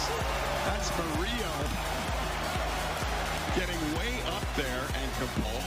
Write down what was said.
That's Murillo getting way up there and Campbell.